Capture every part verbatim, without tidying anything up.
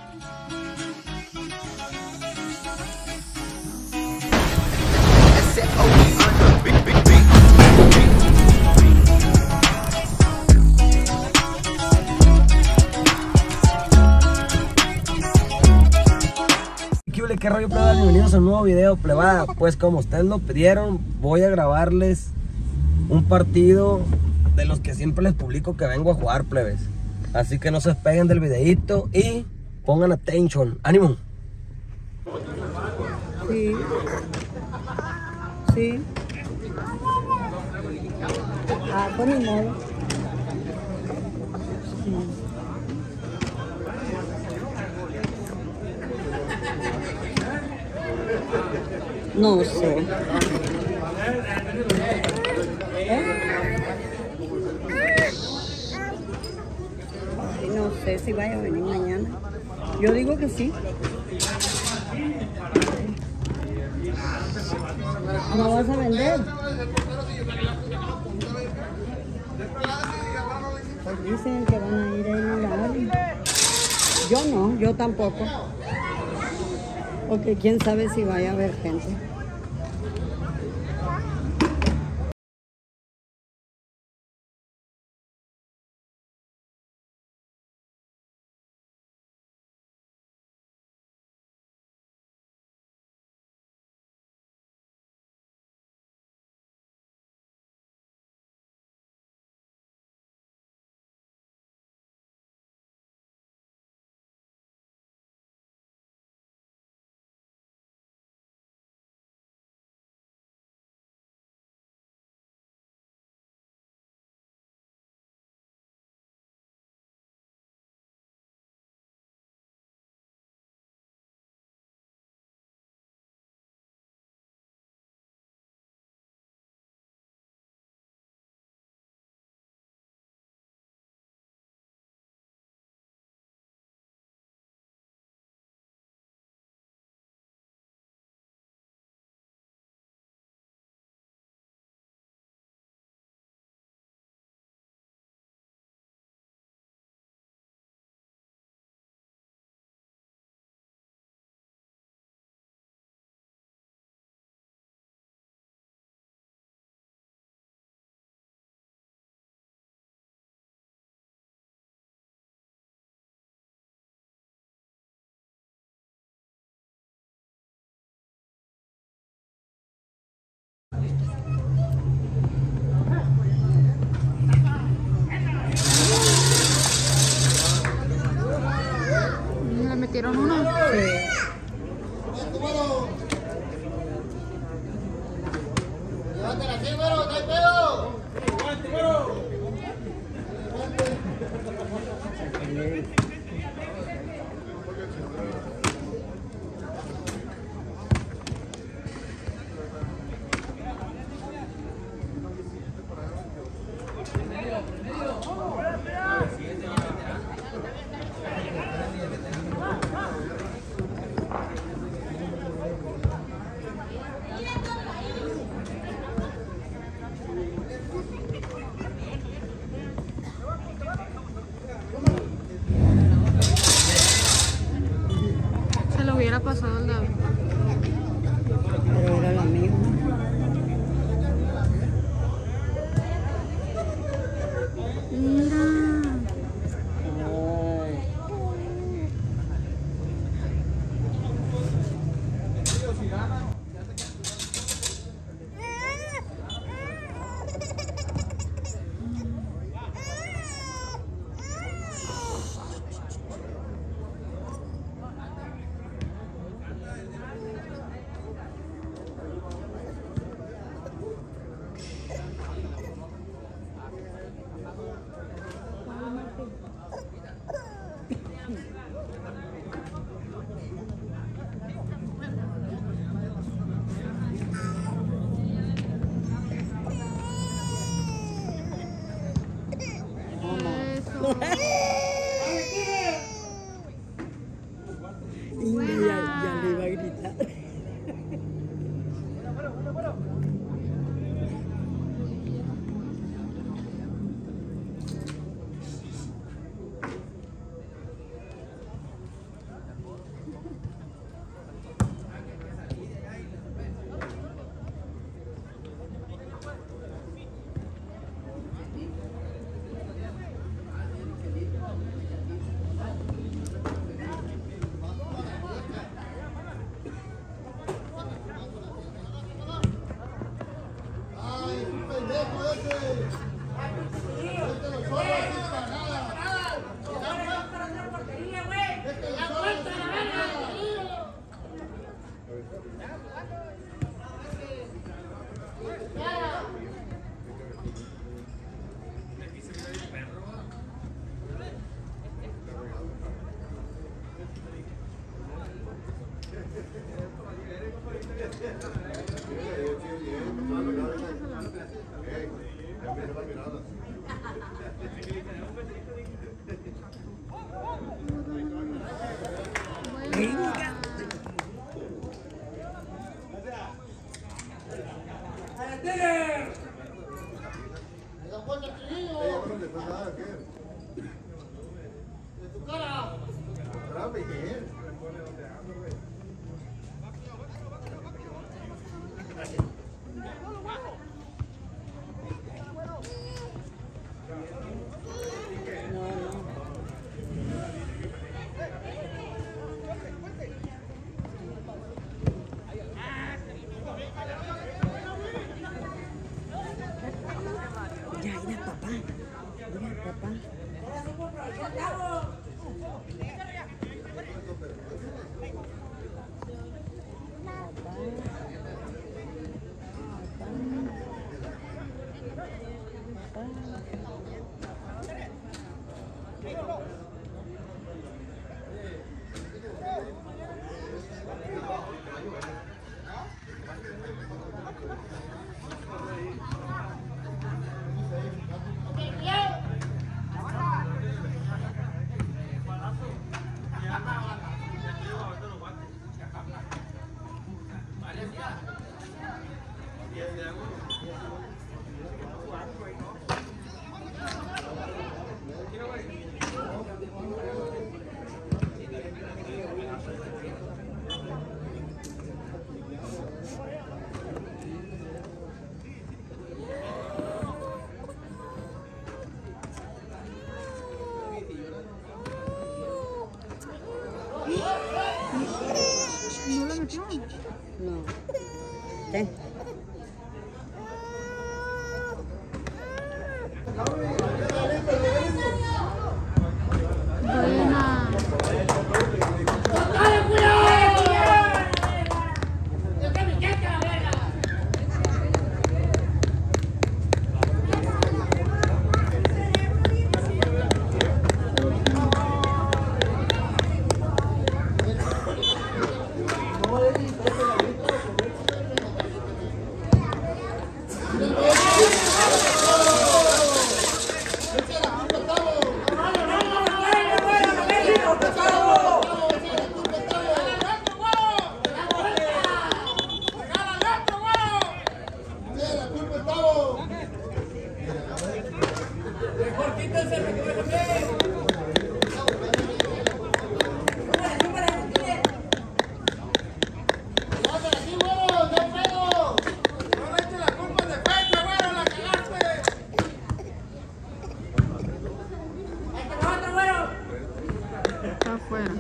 ¿Qué rollo, plebada? Bienvenidos a un nuevo video, plebada. Pues como ustedes lo pidieron, voy a grabarles un partido de los que siempre les publico que vengo a jugar, plebes. Así que no se despeguen del videito y pongan atención. ¡Ánimo! Sí. Sí. Ah, pues ni modo. Sí. No sé. ¿Eh? Ay, no sé si vaya a venir mañana. Yo digo que sí. ¿No vas a vender? Pues dicen que van a ir a inundar. Yo no, yo tampoco. Porque quién sabe si vaya a haber gente. ¿Le metieron uno? Sí. Se lo hubiera pasado al David. Pero era la misma. Mira. Venga. Ya, mira papá. Mira papá. ¿No lo metió? No. Ten. Buena. Está afuera.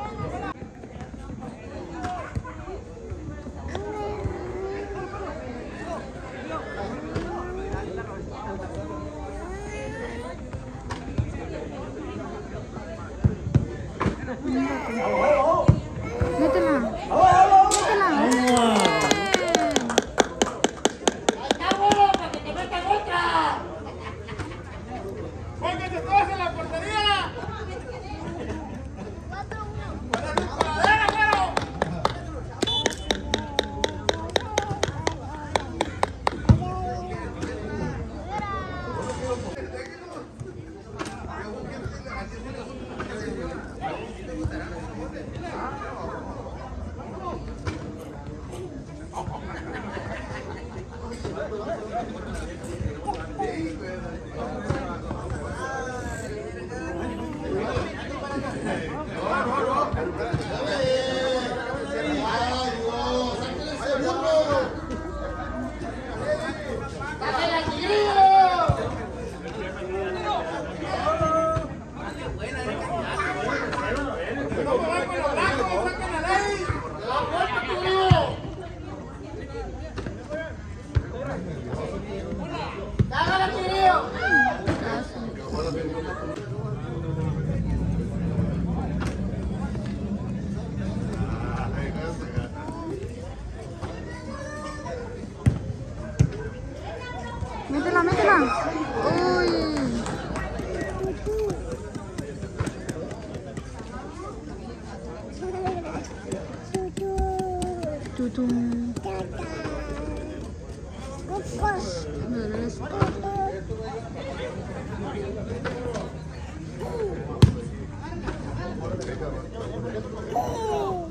Métela. Métela. Métela, métela. Uy. Tutum. Mira esto.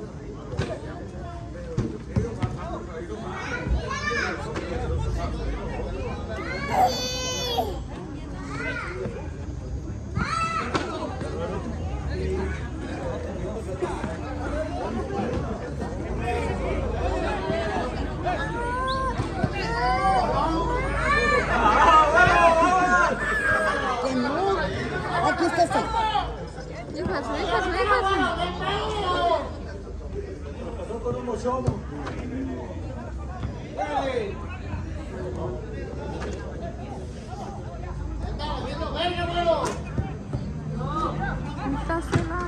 Está celada.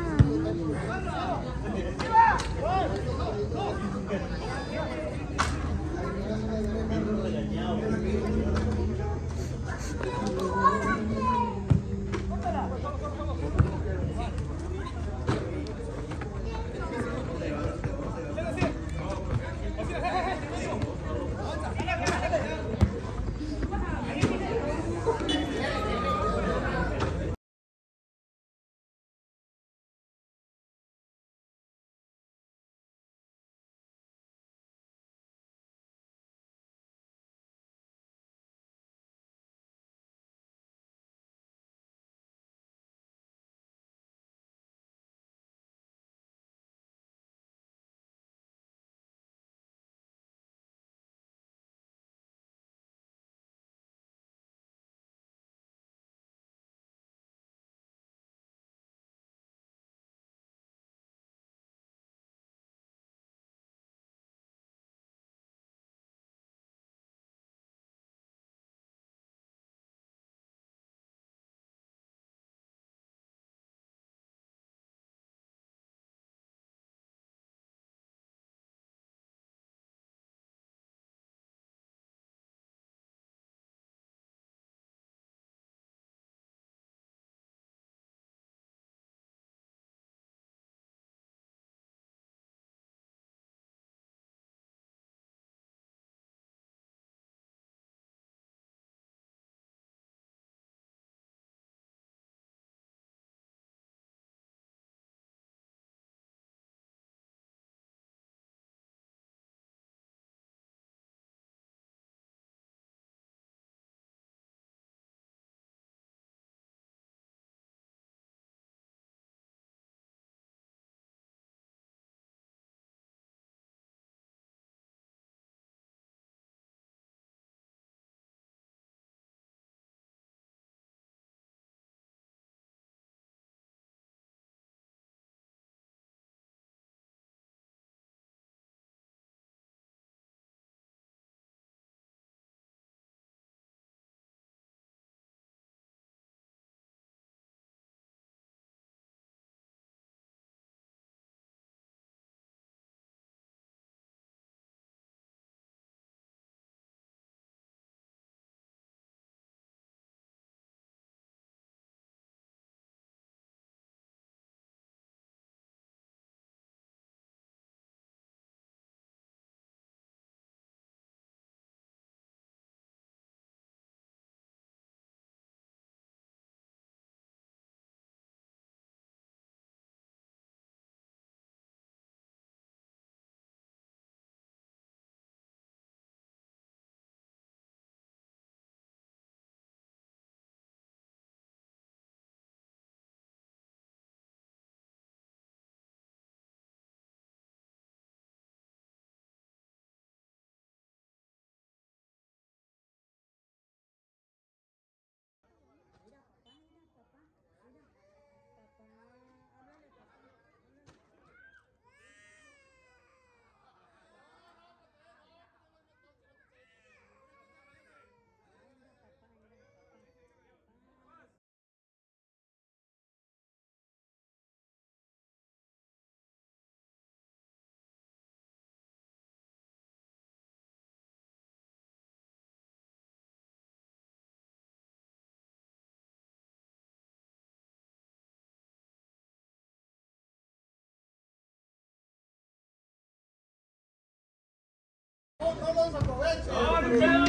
No los aprovechen. No, no, no.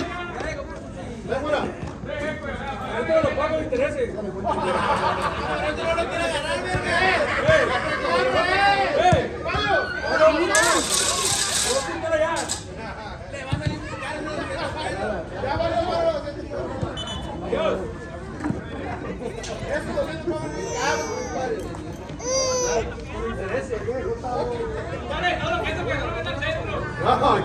Déjala. Esto no lo pago de intereses. Esto no lo quiere ganar, verga. ¡Eh! ¡Eh! ¡Pablo! ¡Pablo, mira! ¡Vamos a pintar allá! Le va a salir muy caro. ¡Ya, vale, vale! ¡Adiós! Esto lo siento, Pablo. Por intereses, ¿qué? Dale, no lo que eso que no lo meta al centro. ¡No!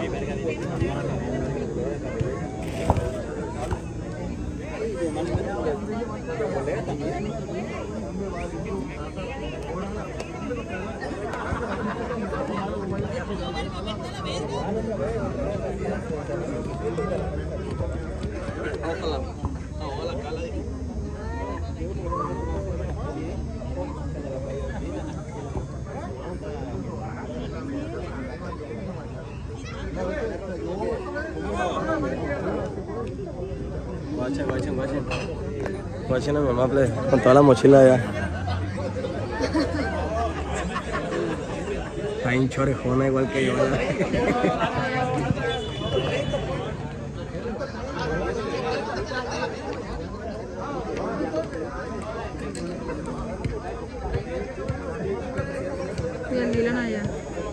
Guachen, guachen, guachen. Guachen a mi mamá, plebe, con toda la mochila allá. Está bien chorejona igual que yo. Y el Dylan allá.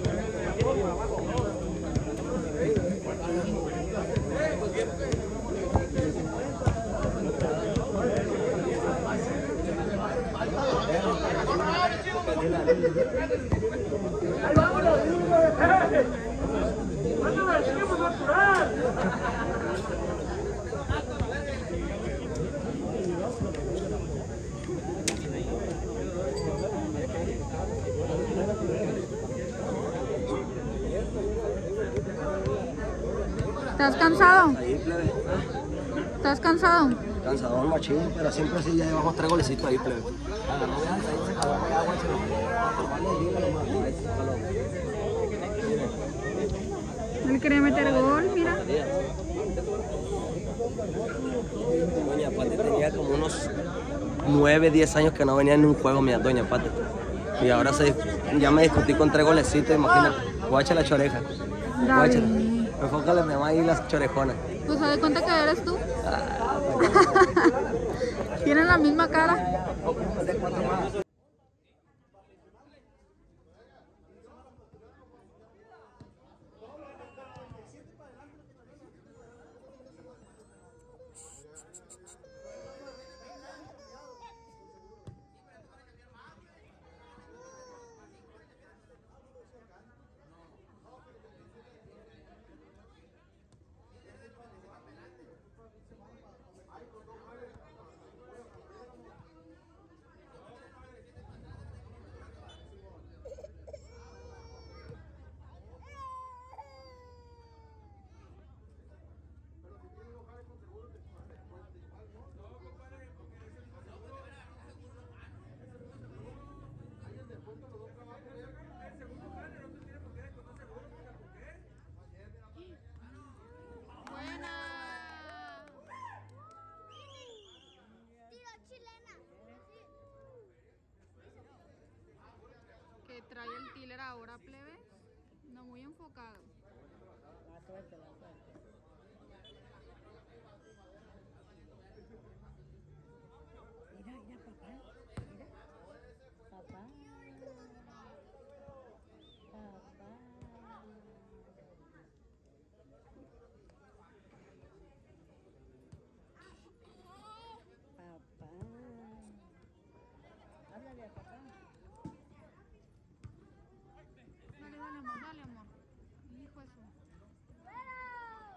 ¿Estás cansado? Ahí, plebe. ¿Estás cansado? Cansadón, machín, pero siempre así ya llevamos tres golecitos ahí, plebe. Agarró ya, ahí se acabó el agua, se lo vale, dígale, mamá, ahí se lo- Él quería meter gol, mira. Doña Pati tenía como unos nueve, diez años que no venía en un juego, mira, Doña Pati. Y ahora se, ya me discutí con tres golecitos, imagínate. Guacha la choreja. Guáchala. David. Enfócale a mi mamá ahí las chorejonas. Pues se da cuenta que eres tú. Ah, Tienen la misma cara. Que trae el tiller ahora, plebe. No muy enfocado. Mira, mira, papá. Mira. Papá. Papá. Papá. Háblale a papá. Dale, dale, amor, dale, amor. Hijo de su.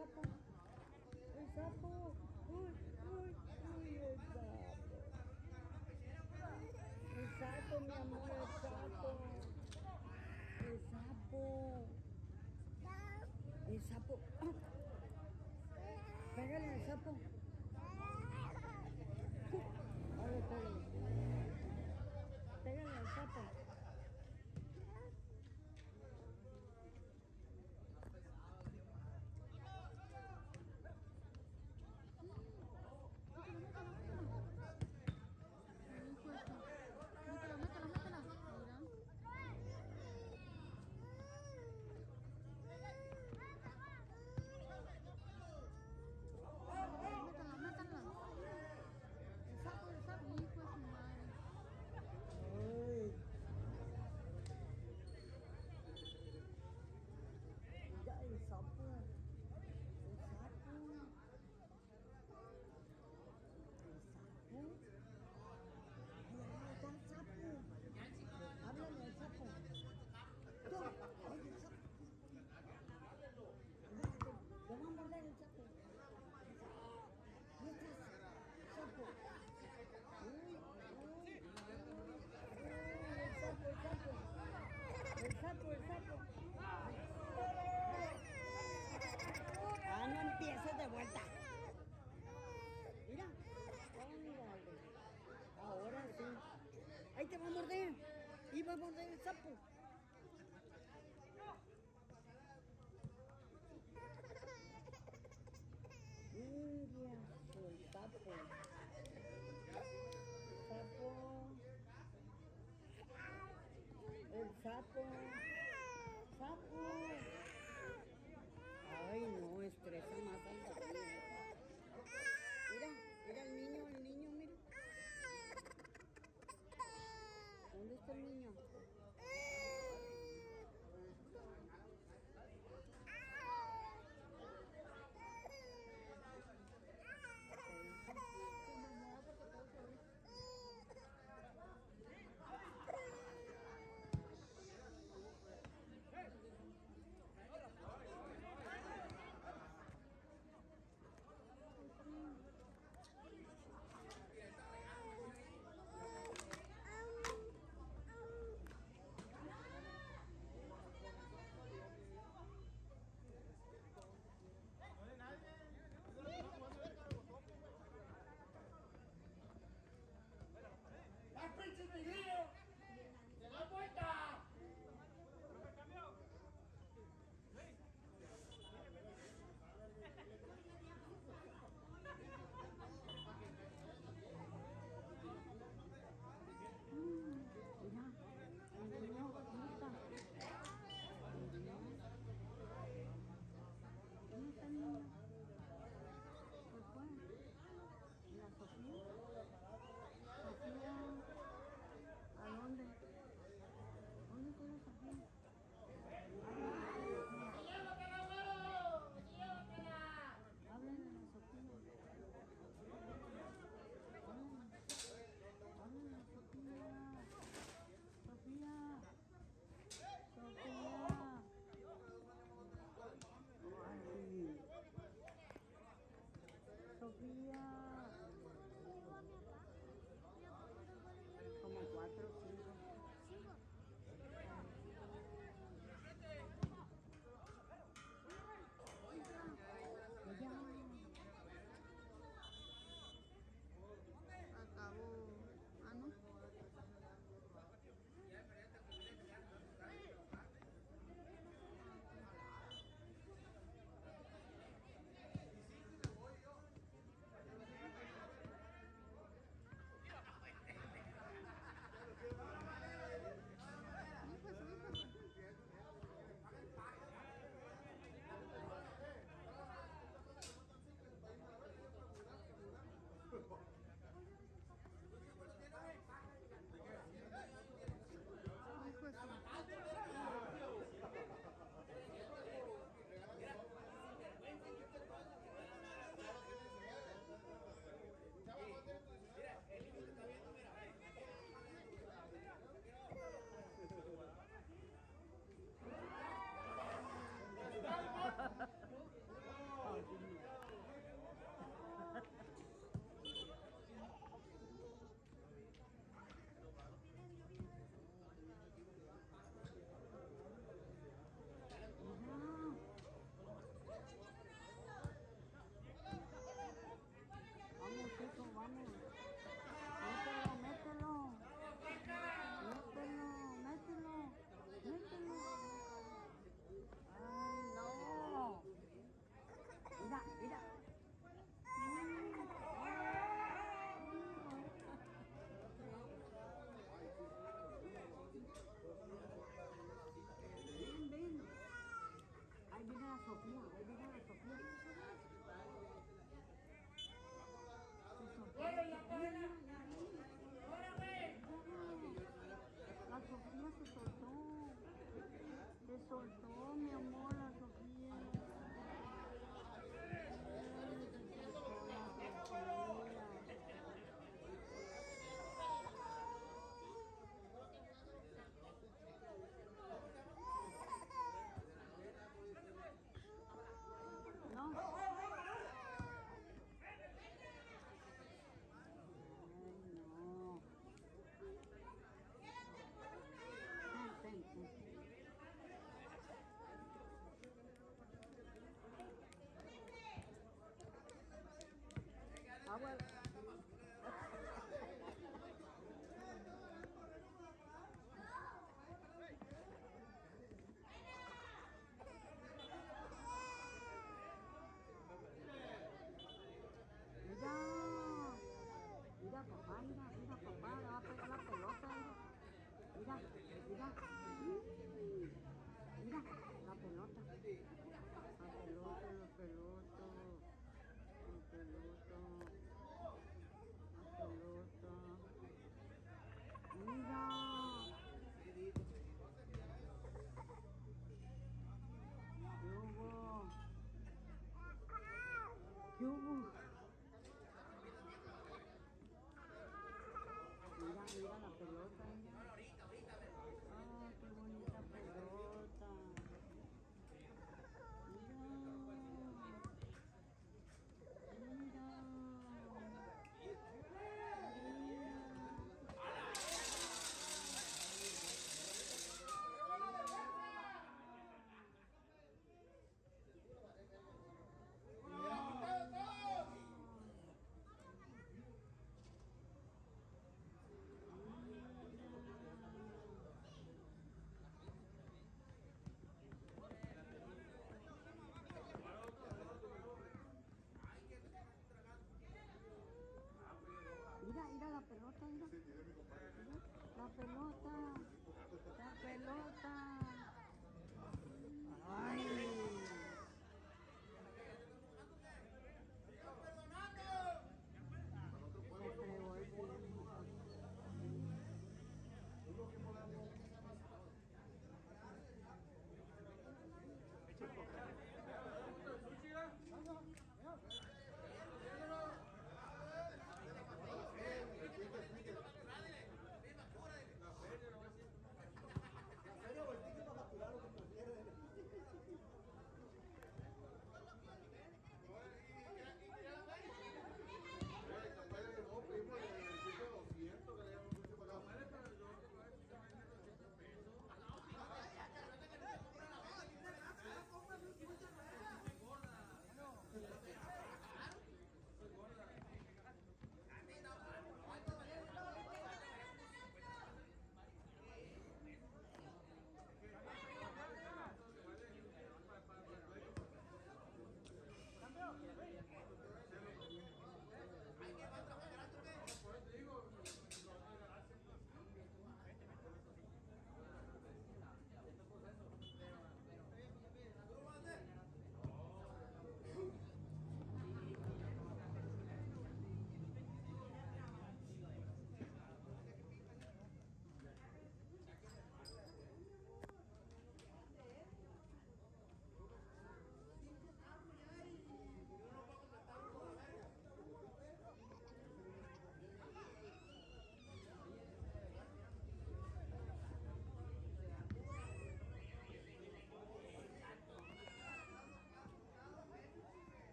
sapo. El sapo. Uy, uy, uy, el sapo. El sapo, mi amor, el sapo. El sapo. El sapo. ¡Ah! Pégale al sapo. Ahora pégale. Pégale al sapo. Métela, métela, métela. Mira. Métela, métela. El sapo, el sapo. Hijo de su madre. Ay. Mira el sapo. El sapo. El sapo. Ay, está el sapo. Háblale al sapo. Tú, oye, el sapo. Te va a morder el sapo. ¿Dónde estás? Sapo. Uy, uy, uy. El sapo, el sapo. El sapo, el sapo. Ah, no empieces de vuelta. Mira. Ándale. Ahora sí. Ahí te va a morder. Y va a morder el sapo. India, el sapo. Sapo. El sapo. Sapo. Ay, no, estresa más al dormir. Mira, mira el niño, el niño, mira. ¿Dónde está el niño?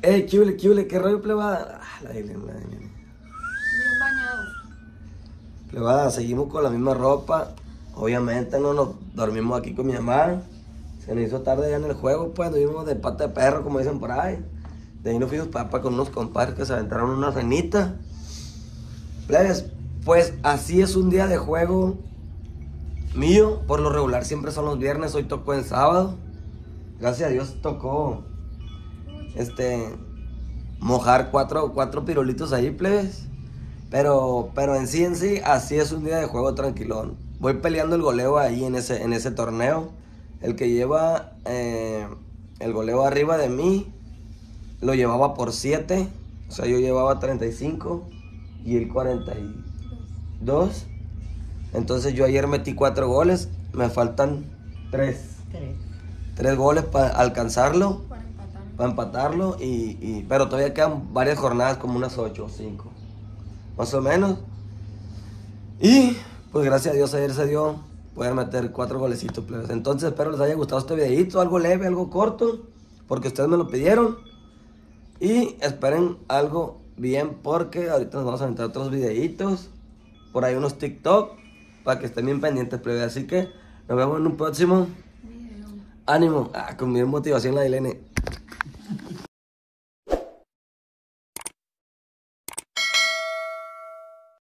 Ey, Kiule, Kiule, ¿qué rollo, plebada? Ah, la Ailén, la Ailén. Bien bañados. Plebada, seguimos con la misma ropa. Obviamente no nos dormimos aquí con mi mamá. Se nos hizo tarde ya en el juego, pues, nos vimos de pata de perro, como dicen por ahí. De ahí nos fuimos para con unos compadres que se aventaron una cenita. Plebes, pues así es un día de juego mío. Por lo regular siempre son los viernes, hoy tocó en sábado. Gracias a Dios tocó este mojar cuatro, cuatro pirulitos ahí, plebes. Pero, pero en sí, en sí, así es un día de juego tranquilón. Voy peleando el goleo ahí en ese, en ese torneo. El que lleva eh, el goleo arriba de mí lo llevaba por siete. O sea, yo llevaba treinta y cinco y él cuarenta y dos. Entonces yo ayer metí cuatro goles. Me faltan tres. Tres. Tres goles para alcanzarlo, Para empatar. para empatarlo. Y, y, pero todavía quedan varias jornadas, como unas ocho o cinco. Más o menos. Y pues gracias a Dios ayer se dio poder meter cuatro golecitos, plebes. Entonces espero les haya gustado este videito, algo leve, algo corto, porque ustedes me lo pidieron. Y esperen algo bien, porque ahorita nos vamos a aventar otros videitos, por ahí unos TikTok, para que estén bien pendientes, plebes. Así que nos vemos en un próximo. Ánimo, ah, con mi motivación la Ailén.